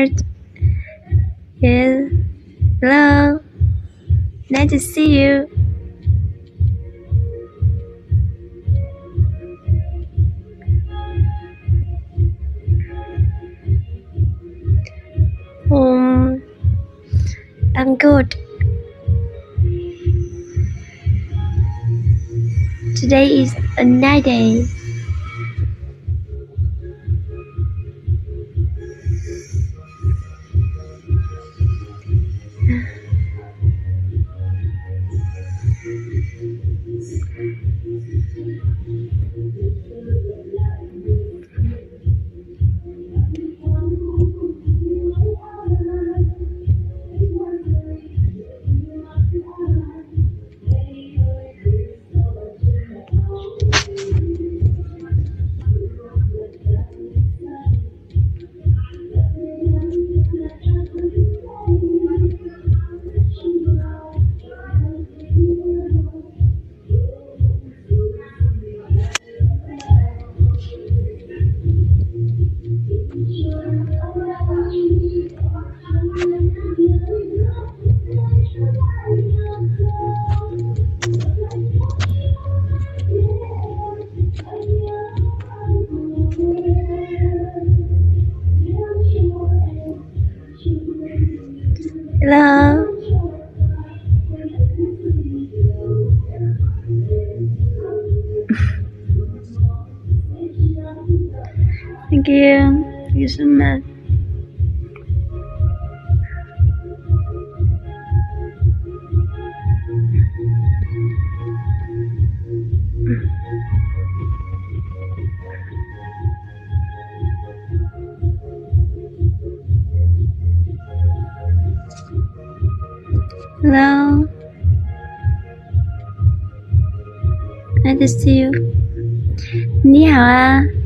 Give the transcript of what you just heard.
heart. Hello. Nice to see you. I'm good. Today is a nice day. Hello. Thank you. Thank you so much. Hello. Nice to see you. 你好啊。